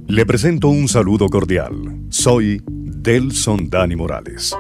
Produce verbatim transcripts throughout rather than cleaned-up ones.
Le presento un saludo cordial. Soy Delson Dani Morales.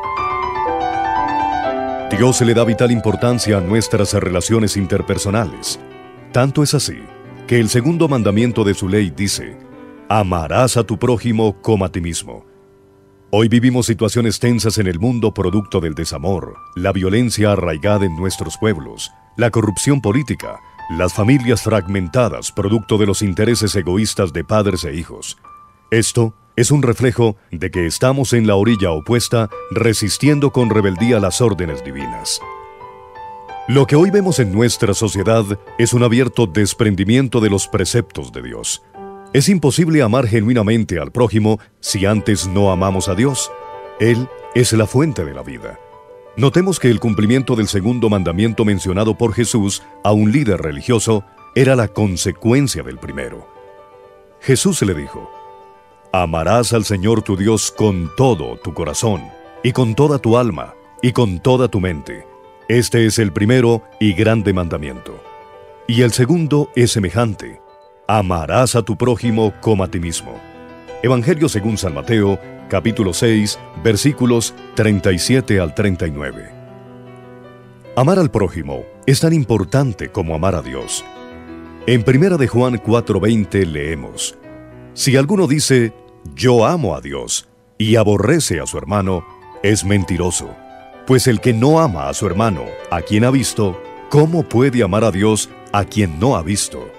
Dios le da vital importancia a nuestras relaciones interpersonales. Tanto es así que el segundo mandamiento de su ley dice: amarás a tu prójimo como a ti mismo. Hoy vivimos situaciones tensas en el mundo producto del desamor, la violencia arraigada en nuestros pueblos, la corrupción política, las familias fragmentadas producto de los intereses egoístas de padres e hijos. Esto es un reflejo de que estamos en la orilla opuesta, resistiendo con rebeldía las órdenes divinas. Lo que hoy vemos en nuestra sociedad es un abierto desprendimiento de los preceptos de Dios. Es imposible amar genuinamente al prójimo si antes no amamos a Dios. Él es la fuente de la vida. Notemos que el cumplimiento del segundo mandamiento mencionado por Jesús a un líder religioso era la consecuencia del primero. Jesús le dijo: amarás al Señor tu Dios con todo tu corazón, y con toda tu alma, y con toda tu mente. Este es el primero y grande mandamiento. Y el segundo es semejante: amarás a tu prójimo como a ti mismo. Evangelio según San Mateo, capítulo seis, versículos treinta y siete al treinta y nueve. Amar al prójimo es tan importante como amar a Dios. En primera de Juan cuatro veinte leemos: si alguno dice, yo amo a Dios, y aborrece a su hermano, es mentiroso. Pues el que no ama a su hermano, a quien ha visto, ¿cómo puede amar a Dios a quien no ha visto?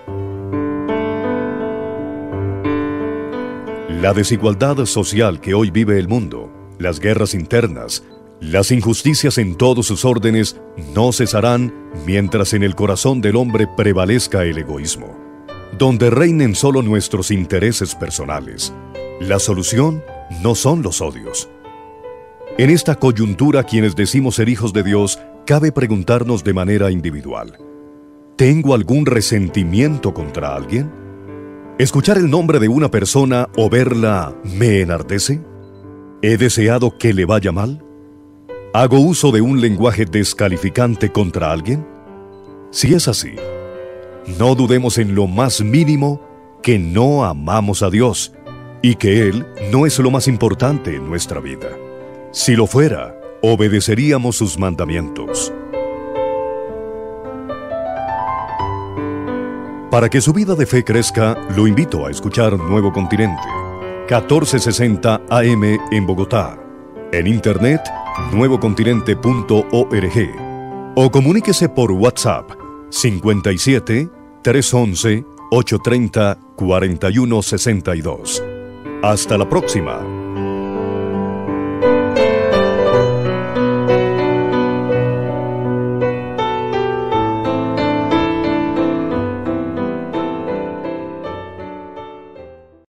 La desigualdad social que hoy vive el mundo, las guerras internas, las injusticias en todos sus órdenes no cesarán mientras en el corazón del hombre prevalezca el egoísmo, donde reinen solo nuestros intereses personales. La solución no son los odios. En esta coyuntura, quienes decimos ser hijos de Dios, cabe preguntarnos de manera individual: ¿tengo algún resentimiento contra alguien? ¿Escuchar el nombre de una persona o verla me enardece? ¿He deseado que le vaya mal? ¿Hago uso de un lenguaje descalificante contra alguien? Si es así, no dudemos en lo más mínimo que no amamos a Dios y que Él no es lo más importante en nuestra vida. Si lo fuera, obedeceríamos sus mandamientos. Para que su vida de fe crezca, lo invito a escuchar Nuevo Continente, catorce sesenta A M en Bogotá, en internet nuevo continente punto org, o comuníquese por WhatsApp cincuenta y siete, trescientos once, ochocientos treinta, cuarenta y uno sesenta y dos. Hasta la próxima.